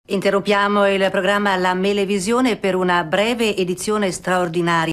Interrompiamo il programma La Melevisione per una breve edizione straordinaria.